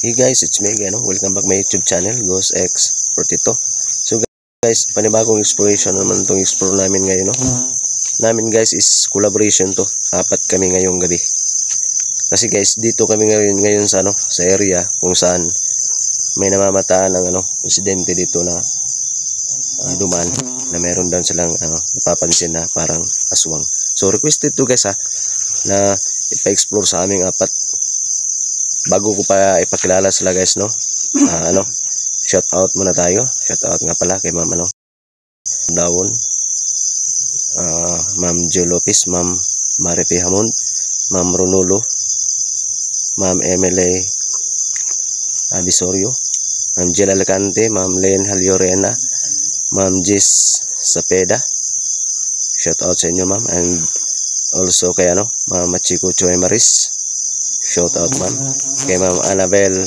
Hey guys, it's me again. Welcome back my YouTube channel, Ghost X42. So guys, panibagong exploration naman itong explore namin ngayon. Namin guys is collaboration to. Apat kami ngayong gabi. Kasi guys, dito kami ngayon sa sa area kung saan may namamataan ng insidente dito na dumaan na meron daw silang napapansin na parang aswang. So requested to guys na ipa-explore sa aming apat. Bago ko pa ipakilala sila guys, shout out muna tayo. Shout out nga pala kay Ma'am Dawon, Ma'am Jo Lopez, Ma'am Maripe Hamon, Ma'am Ronolo, Ma'am Emily Abisorio, Ma'am Jela Lecante, Ma'am Len Haliorena, Ma'am Jess Sapeda. Shout out sa inyo ma'am. And also kay Ma'am Machiko Choy Maris. Shout out ma'am. Kay Ma'am Annabel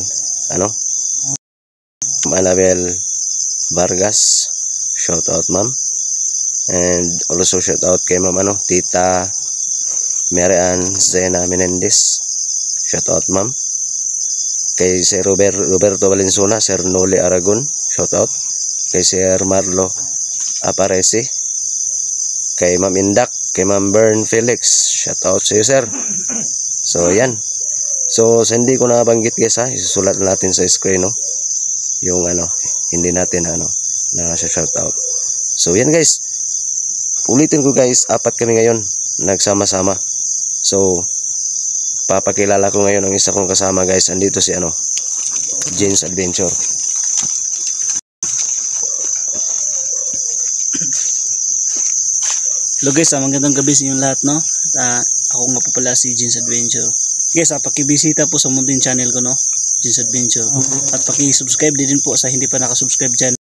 Vargas. Shout out ma'am. And also shout out kay Ma'am Tita Marian Zena Menendez. Shout out ma'am. Kay Sir Roberto Valenzuela, Sir Noli Aragon. Shout out. Kay Sir Marlo Aparece. Kay Ma'am Indak, kay Ma'am Bern Felix. Shout out sa iyo sir. So yan. So hindi ko na banggit guys isusulat natin sa screen yung hindi natin na shout out. So yan guys. Ulitin ko guys, apat kami ngayon nagsama-sama. So papakilala ko ngayon ang isa kong kasama guys. Andito si Jane's Adventure. Hello guys, magandang gabi sa inyong lahat ako nga po pala si Jane's Adventure. Guys, pakibisita po sa munting channel ko Jane's Adventure. At paki-subscribe din po sa hindi pa nakasubscribe dyan.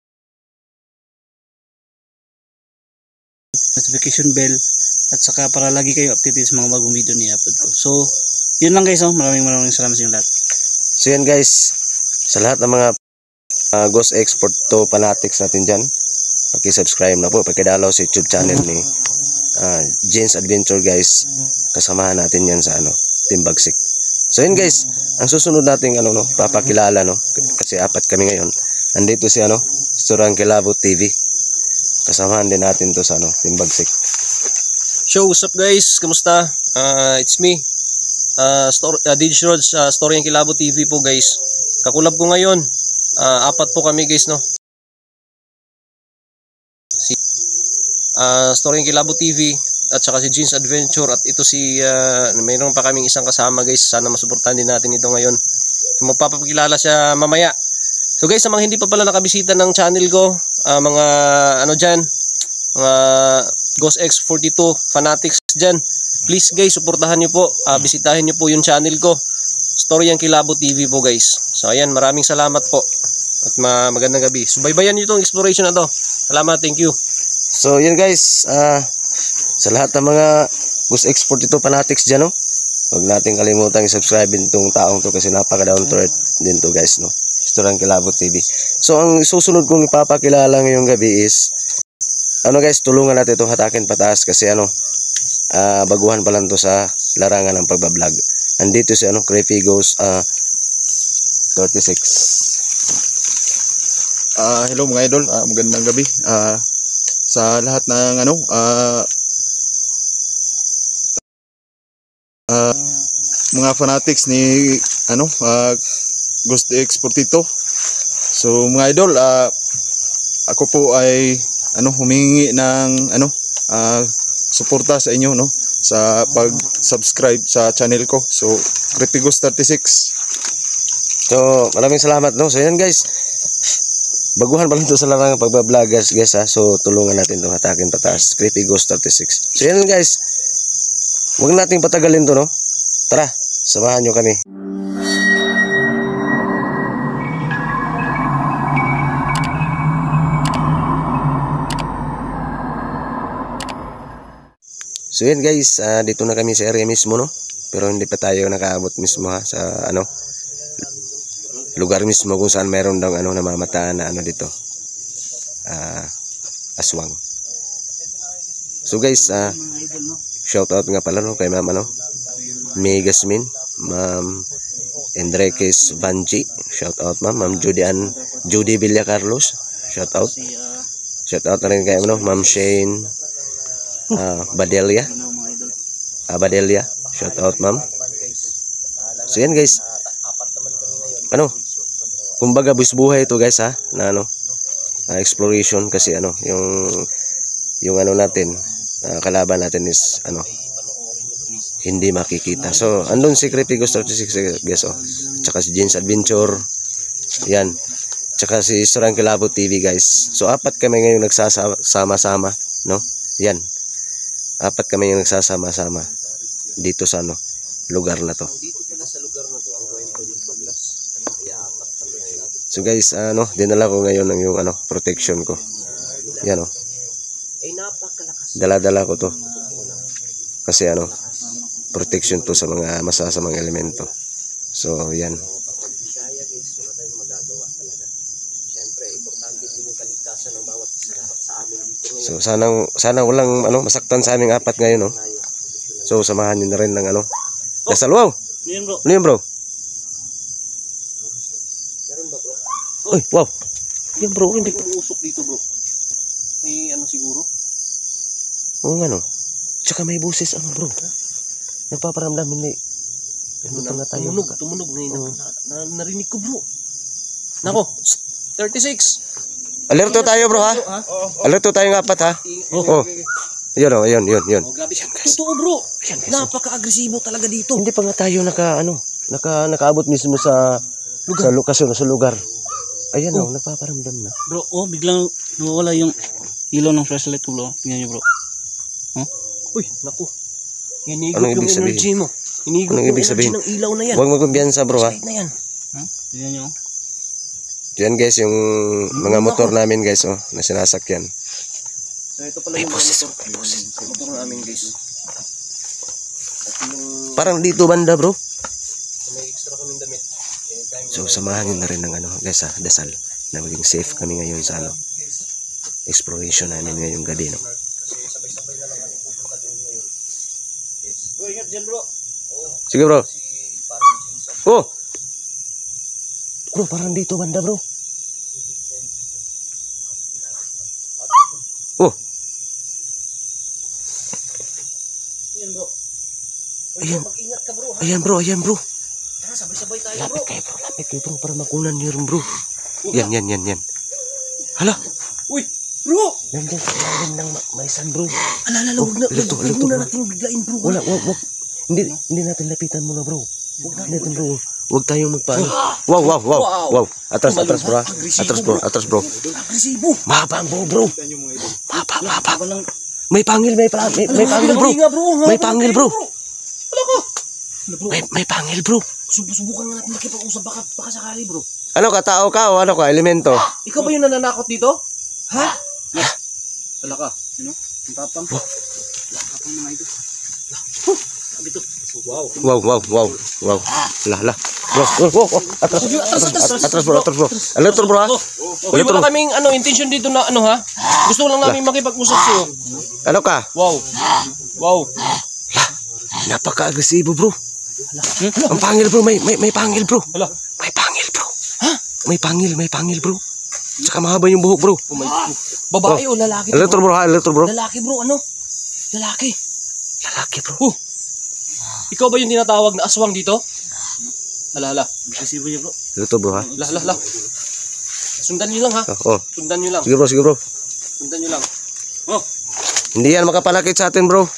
Notification bell at saka para lagi kayo updated sa mga bagong video ni upload ko. So, yun lang guys, maraming salamat sa inyong lahat. So yan guys, sa lahat ng mga Ghost X42 fanatics natin dyan, paki-subscribe na po, paki-dalaw sa YouTube channel ni Jane's Adventure guys. Kasamahan natin yan sa Team Bagsik. So yun guys, ang susunod nating papakilala kasi apat kami ngayon. Andito si Storang Kilabot TV. Kasamahan din natin to sa Team Bagsik. So what's up guys, kamusta? It's me, DJ Rods, Story ang Kilabot TV po guys. Kakulab ko ngayon, apat po kami guys Story ang Kilabot TV at saka si Jane's Adventure, at ito si mayroon pa kaming isang kasama guys. Sana masuportahan din natin ito ngayon. So magpapakilala siya mamaya. So guys, sa mga hindi pa pala nakabisita ng channel ko, mga mga Ghost X42 fanatics dyan, please guys, suportahan nyo po, bisitahin nyo po yung channel ko, Story ang Kilabot TV po guys. So ayan, maraming salamat po at magandang gabi. Subaybayan nyo itong exploration na to. Salamat, thank you. So yun guys, sa lahat ng mga Ghost X42 fanatics dyan huwag natin kalimutan i-subscribe itong taong to kasi napaka-down to earth din to guys Story ang Kilabot TV. So ang susunod kong ipapakilala ngayong gabi is guys, tulungan natin itong hatakin pataas kasi baguhan pa lang to sa larangan ng pagbablog. Andito si Creepy Ghost 36. Hello mga idol, magandang gabi sa lahat ng mga fanatics ni Ghost X42. So mga idol, ako po ay humingi ng suporta sa inyo sa pag-subscribe sa channel ko. So Creepy Ghost 36. So maraming salamat So yan guys, baguhan pa lang ito sa larangan pagbablogers guys So tulungan natin itong hatakin pataas, Creepy Ghost 36. So yan guys, huwag nating patagalin to Tara, samahan nyo kami. So yan guys, dito na kami sa area mismo pero hindi pa tayo nakaabot mismo sa lugar mismo kung saan meron daw namamataan na dito aswang. So guys, shout out nga pala kay Ma'am May Gasmin, Ma'am Enriquez Vanji, shout out ma'am. Ma'am Judy Villa Carlos, shout out. Si Shout out na rin kay ano, Ma'am Shane Badelia. mga idol. Badelia, shout out ma'am. So yan guys. Ano? Kumbaga buhay ito guys ha, na ano, exploration kasi ano, yung ano natin, kalaban natin is ano, hindi makikita. So andun si Creepy Ghost 36 guys oh. Tsaka si Jeans Adventure. Yan. Tsaka si Surang Kilabot TV guys. So apat kami ngayon nagsasama-sama, no? Yan. Apat kami yung nagsasama-sama dito sa ano, lugar na to. So guys, ano, dinala ko ngayon ng yung ano, protection ko. Yan oh. Dala-dala ko to. Kasi ano, protection to sa mga masasamang elemento. So yan. So sana walang ano masaktan sa aming apat ngayon no. So samahan niyo na rin ng ano. Dasal wow. Yun bro. Ano yun bro? Uy, wow. Yan bro, hindi ko Umuusok dito bro. May ano siguro? Oo nga no. Tsaka may buses ano bro. Nagpaparamdam hindi. Ano na tayo? Tumunog ngayon. Narinig ko bro. Nako, 36. Alerto tayo bro ha. Alerto tayo ng apat ha. Oh. Yun oh, yun. Oh, grabe. Totoo bro. Napaka-agresibo talaga dito. Hindi pa nga tayo nakaabot mismo sa lokasyon, sa lugar. Ayan oh, nagpaparamdam na. Bro, oh biglang nawawala yung ilaw ng flashlight ko bro. Tingnan niyo bro. Uy, naku. Hinigop Anong yung ibig sabihin? energy mo. Hinigop Anong yung ibig energy sabihin? ng ilaw na yan. Huwag magkumbiyansa bro ha. Slide na yan. Tingnan niyo. Yan guys yung mga motor namin guys oh, na sinasakyan. So ito pala yung motor namin guys. At yung Parang dito banda bro. may extra kaming damit. Anytime. So samahan nyo na rin ng ano guys ha, dasal na maging safe kami ngayon sa ano, exploration namin ngayong gabi no. Kasi sabay-sabay na lang kami pupunta doon ngayon. Bro, ingat dyan bro. Sige bro. Si parang Jinsan. Oh! Bro, parang dito banda bro. Oh! Yan bro. Ayan. Mag-ingat ka bro. Ayan bro. Tara, sabay-sabay tayo bro. Lapit kayo bro para makunan nyo rin bro. Yan. Hala! Uy, bro! Nandyan sa ilalim ng maisan bro. Alala, Oh, huwag na. alito, Huwag alito, muna bro. natin biglain bro. Wag. Hindi natin lapitan muna bro. Hindi natin bro. Huwag tayong magpaano. Wow. Atras bro. Ha? Atras bro. Agresibo. Mahaba ang bro. Mahaba. Walang May pangil bro. May pangil bro. May pangil bro. Subukan nga natin makipag-usap. Baka sakali bro. Ano ka, tao ka o ano ka, elemento? Ikaw ba yung nananakot dito? Ha? Wala ka. ano? Ang tapang. Tapang mga ito. Sabi to. Wow. Lah. Bro. Atras bro. Elektro bro ha. Uy, wala kaming intention dito na ha. Gusto lang namin makipag-usap sa'yo. Ano ka? Wow. Napaka-agresibo bro. Ang pangil bro, may pangil bro. Hala. May pangil bro. Ha? May pangil bro. Tsaka mahaba yung buhok bro. Oh my God. Babae o lalaki? Elektro bro ha, elektro bro. Lalaki bro, Lalaki. Lalaki bro. Ikaw ba yung tinatawag na aswang dito? Hala. Agresibo niya bro. Elektro bro ha. Lah. Sundan nyo lang ha. Oh. Sundan nyo lang. Sige bro. Sundan nyo lang. Hindi yan makapalakit sa atin bro.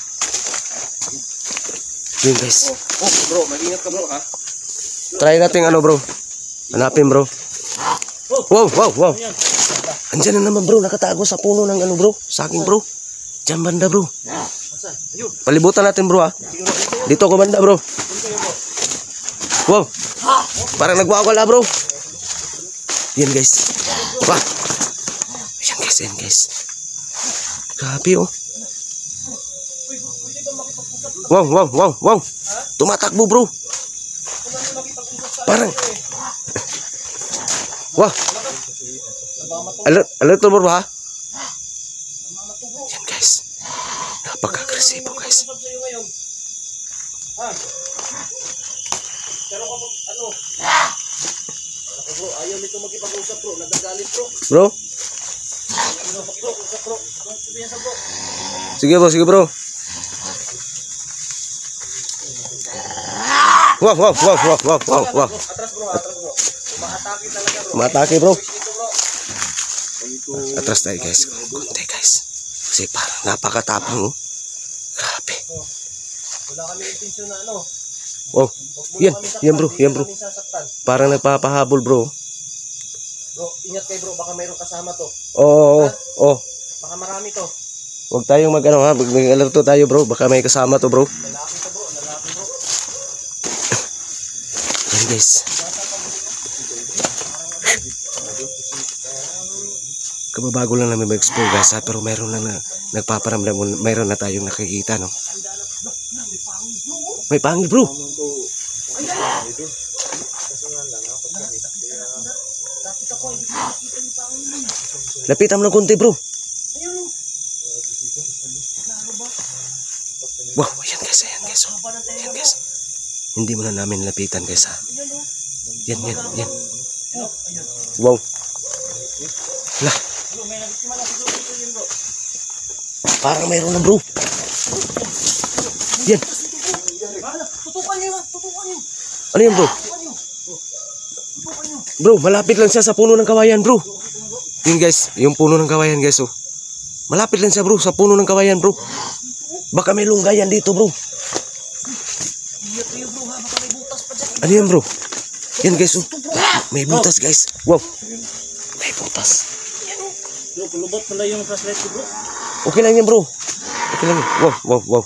Yun guys. Bro, mag-ingat ka bro ha. Try natin bro. Hanapin bro. Wow. Andiyan na naman bro, nakatago sa puno ng bro. Saking bro. Diyan banda bro. Palibutan natin bro ha. Dito ako banda bro. Wow. Parang nagwawala bro. Yan guys. Wah. Yan guys. Grabe oh. Wow. Tumatakbo bro. Parang. Wah. Alert bro ha. Yan guys. Napaka-agresibo guys. Pero kapag ano, bro, ayaw nito magkipag-usap bro, nagagalit bro. Bro? Ayaw magkipag-usap bro. Sabihan bro. Sige bro, sige bro. Wow, wow, wow, wow, wow, wow, wow. Atras bro, atras bro. Umaatake talaga bro. Matake bro. Dito bro. Atras tayo guys. Konti guys. Kasi parang napakatapang oh. Grabe. Wala kami intensyon na ano. Oh, yan bro, yan bro. Parang nagpapahabol bro. Bro, ingat kayo bro, baka mayroong kasama to. Oo, oh. Baka marami to. Huwag tayong mag-ano ha, mag-alerto tayo bro. Baka may kasama to bro. Lalaki to bro, lalaki bro. Yan guys. Kababago lang namin mag-explore guys ha, pero mayroon lang na nagpaparamdam, mayroon na tayong nakikita no. May pangil bro. Lapitan mo ng konti bro. Wow, ayan guys, ayan guys. Ayan guys. Hindi mo na namin lapitan guys ha. Yan, yan, yan. Wow. Lah. Parang mayroon na bro. Yan. Tutukan niyo, tutukan niyo. Ano yan bro? Bro, malapit lang siya sa puno ng kawayan bro. Yun guys, yung puno ng kawayan guys oh. Malapit lang siya bro sa puno ng kawayan bro. Baka may lunggayan dito bro. Ano yan bro? Yan guys oh. May butas guys. Wow. May butas. Bro, kulubot pala yung flashlight ko bro. Okay lang yan bro. Okay lang yan. Wow, wow, wow.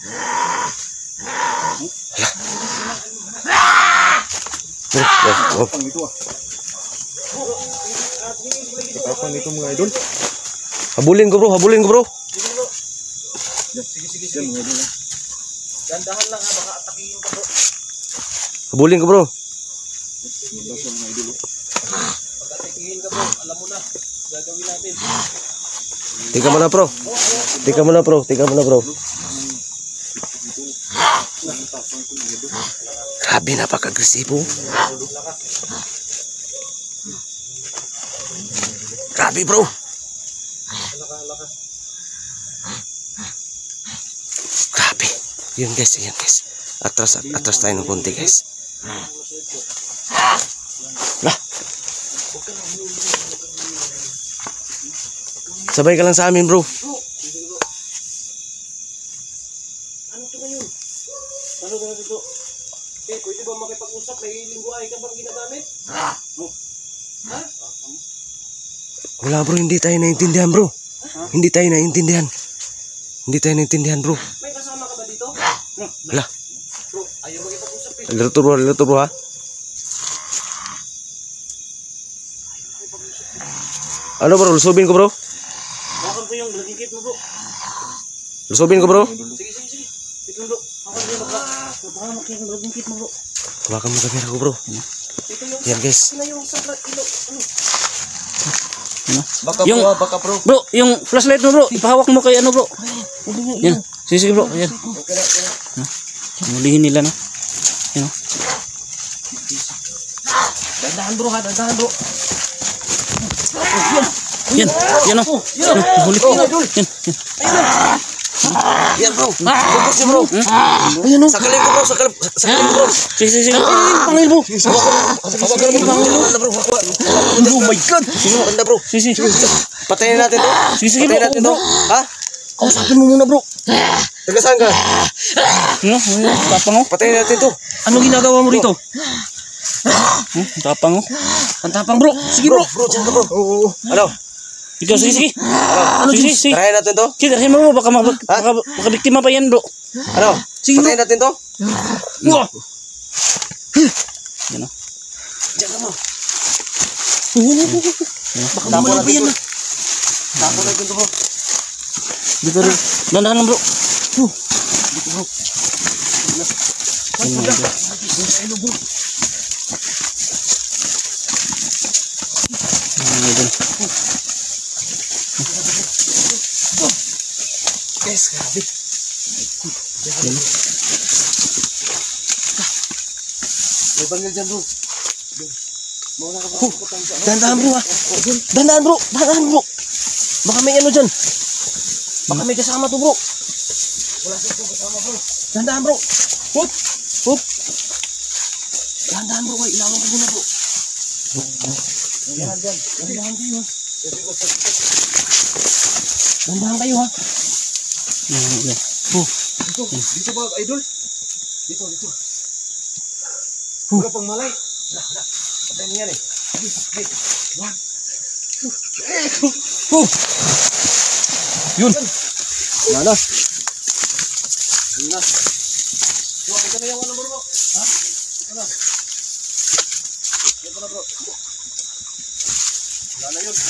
Hala. Wow, wow. Tapang ito ah. Tapang ito mga idol. Habulin ko bro, habulin ko bro. Sige, sige, sige. Gandahan lang ha, baka atakihin ka bro. Habulin ko bro. Pag atakihin ka bro, alam mo na. Gagawin natin. Tika mo na bro. Tika mo na bro, tika mo na bro. Grabe, napaka-agresibo. Grabe bro. Grabe. Yun guys, yun guys. Atras, atras tayo ng konti guys. Lah. Sabay ka lang sa amin bro. Ano to ngayon? Ano ba dito? Eh, pwede ba makipag-usap? May lingguhay ka bang ginagamit? Wala bro, hindi tayo naiintindihan bro. Hindi tayo naiintindihan. Hindi tayo naiintindihan bro. May kasama ka ba dito? Wala. Bro, ayaw makipag-usap eh. Lito bro ha. Ano bro, lusubin ko bro. Bakal ko yung blagikit mo bro. Lusubin ko bro. Sige, sige, sige. Ito bro. Bakal ko yung baka makikita yung blagikit mo bro. Hawakan mo kamera ko bro. Ito yung, Yan guys. sila yung sa ilo. Ano? Baka Yung- bro, baka bro. Bro, yung flashlight mo bro. Ipahawak mo kay ano bro. Yan. Sige bro. Yan. Mulihin nila no. Yan. Dandahan bro ha, dandahan bro. Yan. Yan o. Yan. Huli. Yan. Yan bro. Focus niyo bro. Ayun o. Sakalin ko bro, sakalin ko bro. Sige, sige, sige. Pangil bro. Hawakan mo bro. Oh my god. Banda bro. Sige, sige. Patayin natin to. Sige, sige Patayin bro. natin to. Ha? Kausapin mo muna bro. Taga saan ka? Ano? Tapang o. Patayin natin to. Anong ginagawa mo rito? Tapang o. Ang tapang bro. Sige bro. Bro, dyan ka bro. Oo. Ano? Ikaw, sige, sige. Ano, sige, sige. Tarayan natin to. Sige, tarahin mo bro. Baka makabiktima pa yan bro. Ano? Sige, bro. Patayin natin to. Wow. Yan o. Diyan ka bro. Baka bumalik pa yan o. Tapo natin to bro. Dito rin. Dandahan lang bro. Guys, grabe. May bangil dyan bro. Dandahan bro ha. Dandahan bro. Dandahan bro. Baka may ano dyan. Baka may kasama to bro. Wala siya kasama bro. Dandahan bro. Hop. Hop. Dandahan bro. Ay, ilawan ko muna bro. Dandahan dyan. Dandahan kayo ha. Dandahan kayo ha. Dito ba idol? Dito. Wala pang malay. Wala. Patay niyan eh. Yun. Wala na. Yun na. Ito na yung ano bro. Ha? Ano? Ito na bro. Wala na yun.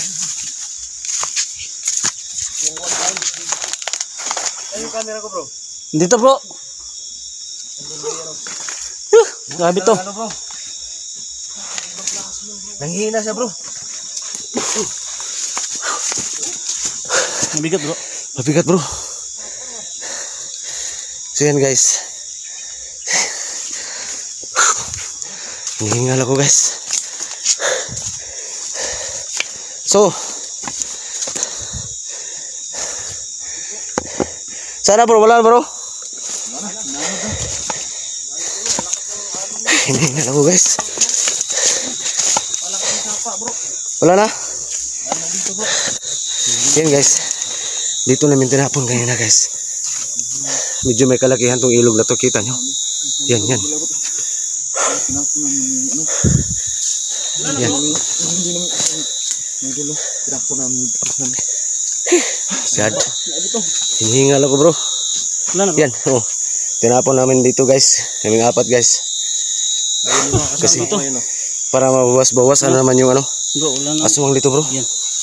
Ay, yung camera ko bro. Dito bro. Grabe to. Ano bro? Nanghihina siya bro. Mabigat bro. Mabigat bro. So yan guys. Hinihingal ako guys. So sana bro, wala bro. Hinihingal ako guys. Wala na. Yan guys. Dito namin tinapon kanina guys. Medyo may kalakihan tong ilog na to, kita nyo. Yan. Yan. Sad. Hinihingal ako bro. Wala na bro. Yan. Oh. Tinapon namin dito guys. Kaming apat guys. Kasi para mabawas-bawas ano naman yung ano. Bro, wala na. Aswang dito bro. Yan.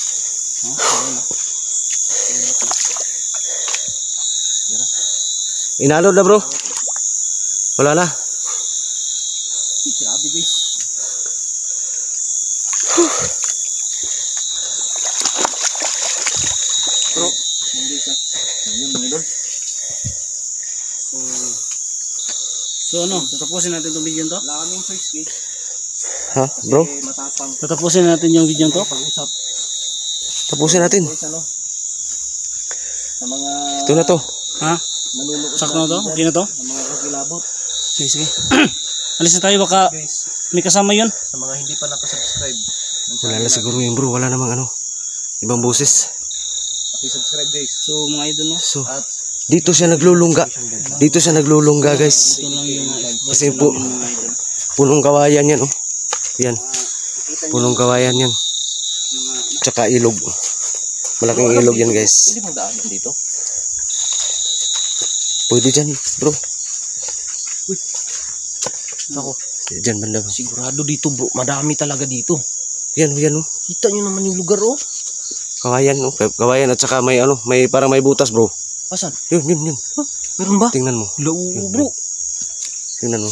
Inalod na bro. Wala na. Grabe guys. Bro, hindi siya. Ayun mga idol. So ano, tatapusin natin itong video to? Wala kaming choice guys. Ha bro? Kasi matapang. Tatapusin natin yung video to? Pag-usap Tapusin natin. guys ano. Sa mga Ito na to. Ha? manunukot Sakto na to? Okay na to? Sa mga kakilabot. Sige. Alis na tayo, baka Guys, may kasama yun. sa mga hindi pa nakasubscribe. Wala na siguro yun bro. Wala namang ano. Ibang boses. Subscribe guys. So mga idol no? So dito siya naglulungga. Dito siya naglulungga guys. Ito lang yung mga Kasi po mga idol. punong kawayan yan oh. Yan. Punong kawayan yan. Tsaka ilog. Malaking ilog yan guys. Pwede mong daanan dito? Pwede dyan bro. Ako, Dyan banda bro. sigurado dito bro. Madami talaga dito. Yan oh. Kita nyo naman yung lugar oh. Kawayan oh. Kawayan at saka may ano. May parang may butas bro. Asan? Yun. Meron ba? Tingnan mo. Lau bro. Tingnan mo.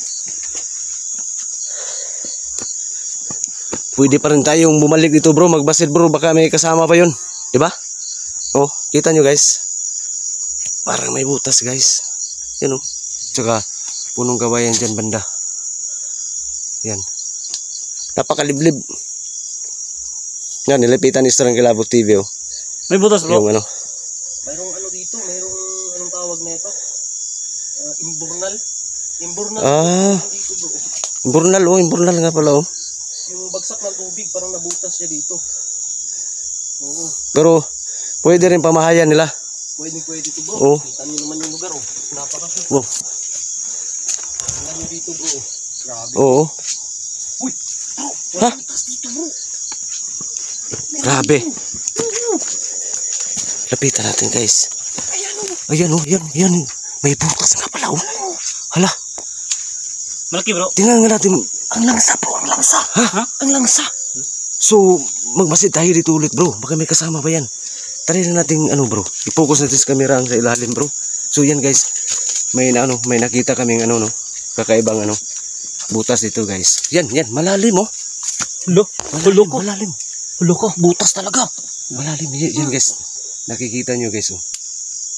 Pwede pa rin tayong bumalik dito bro. Magbasid bro. Baka may kasama pa yun. Diba? Oh, kita nyo guys. Parang may butas guys. Yan oh. Tsaka punong kawayan dyan banda. Yan. Napakaliblib. Yan, nilapitan ni Strang Kilabot TV oh. May butas bro. Yung ano. Mayroong ano dito, mayroong anong tawag na ito? Imburnal. Imburnal dito bro. Imburnal oh, imburnal nga pala oh. Yung bagsak ng tubig parang nabutas siya dito. Oo. Pero pwede rin pamahayan nila. Pwede ito bro. Oo. Kita nyo naman yung lugar oh. Napakasya. Oh. Tingnan nyo dito bro. Grabe. Oo. Uy! Ha? Butas dito bro. Grabe. Lapitan natin guys. Ayan oh, yan. May butas nga pala oh. Hala, Malaki bro. tingnan nga natin. Ang langsa bro, ang langsa. Ha? Ang langsa. So, magmasid tayo dito ulit bro. Baka may kasama ba yan? Try na natin ano bro. I-focus natin sa camera ang sa ilalim bro. So yan guys. May nakita kaming ano no. Kakaibang ano. Butas dito guys. Yan. Malalim oh. Hulo ko. Malalim. Hulo ko. Butas talaga. Malalim. Yan guys. Nakikita nyo guys oh.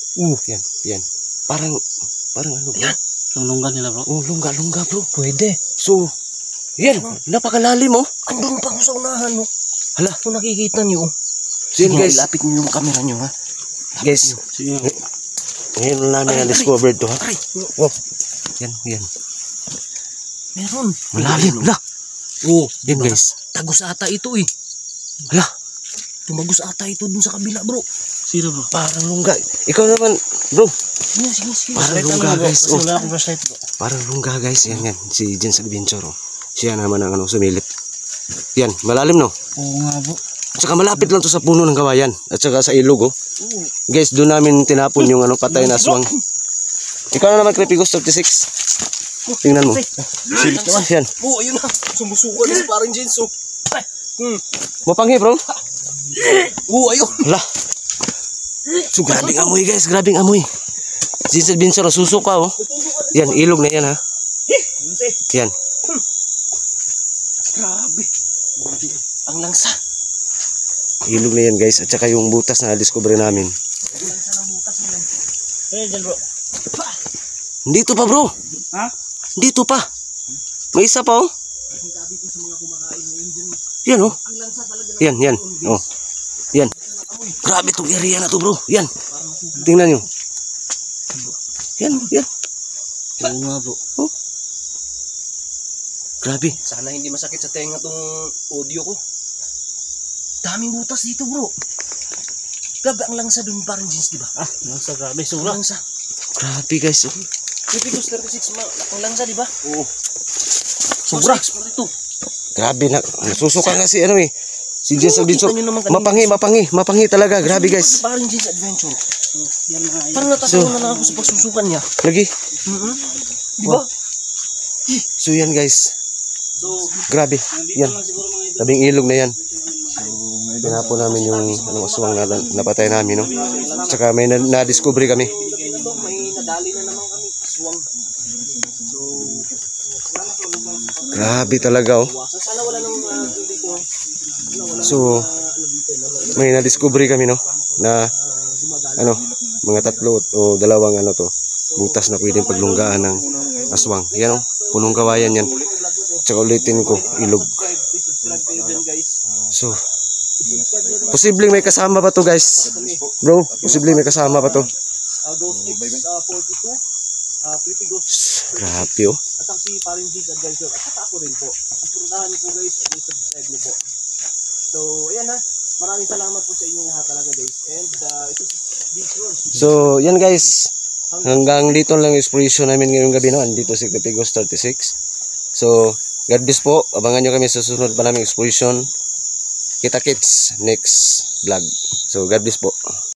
Yan. Parang ano bro? Ang lunggan nila bro. Oh, lungga bro. Pwede. So, yan, napakalalim oh. Andun pa ako sa unahan, no? Hala, Kung nakikita niyo, so yun guys, ilapit niyo yung camera niyo, ha? guys, Sige. ngayon lang namin na-discovered to ha. Aray, Wow, yan. meron. Malalim, hala. Oh, Yan guys, tagos ata ito eh. hala, Tumagos ata ito dun sa kabila, bro. Sino bro? parang lungga. Ikaw naman, bro, Sige. parang lungga guys. Kasi Oh, wala akong flashlight bro. parang lungga guys. Yan, si Jens Adventure oh. Siya naman ang sumilip. Yan, malalim no. Oo nga bro. At saka malapit lang to sa puno ng kawayan. At saka sa ilog oh. Guys, doon namin tinapon yung patay na aswang. Ikaw na naman, Creepy Ghost 36. Tingnan mo. Silip naman. Yan. Oh, ayun na. Sumusukan na si parang Jenso. Mapanghi bro. Oh, ayun. Hala. So grabing amoy guys, grabing amoy. Jens Adventure, susok pa oh. Yan, ilog na yan ha. Yan. Grabe. Ang langsa. Ilog na yan guys. At saka yung butas na discover namin. Dyan bro. Dito pa bro. Ha? Dito pa. May isa pa oh. Yan oh. Yan. Oh. Yan. Grabe tong area na to bro. Yan. Tingnan nyo. Yan. Oo nga bro. Oh. Grabe. Sana hindi masakit sa tenga tong audio ko. Daming butas dito, bro. Grabe ang langsa dun parang jeans, di ba? Nasa grabe. Sura. Langsa. Grabe guys. Oh. Creepy Ghost 36, ang langsa, di ba? Oo. Sobra. Explore ito. Grabe na. Nasusuka nga si ano eh. Si Jens Adventure. kita nyo naman kanina. Mapanghi talaga. Grabe guys. Parang jeans adventure. Yan nga yun. Parang natatawa na lang ako sa pagsusukan niya. Lagi. Di ba? So yan guys. So, Grabe. nandito Yan. lang siguro mga idol. Tabing ilog na yan. Tinapon namin yung aswang na napatay namin, no? Tsaka may na-discover kami. Ito, may nadali na naman kami. Aswang. Grabe talaga, oh. Sana wala nang dito. So, may na-discover kami, no? Na, mga tatlo o dalawang to, butas na pwedeng paglunggaan ng aswang. Yan, oh. Punong kawayan yan. Tsaka ulitin ko, ilog. So, posibleng may kasama pa to guys. Bro, posibleng may kasama pa to. Ghost X 42. Creepy Ghost. Grabe oh. At ang si Paring Jeans Adventure. At saka ako rin po. Ipuntahan niyo po guys. I-subscribe niyo po. So, ayan ha. Maraming salamat po sa inyong lahat talaga guys. And ito si Beach Road. So, yan guys. Hanggang dito lang yung exploration namin ngayong gabi, no? Andito si Creepy Ghost 36. So, God bless po. Abangan nyo kami sa susunod pa naming exploration. Kita-kits next vlog. So, God bless po.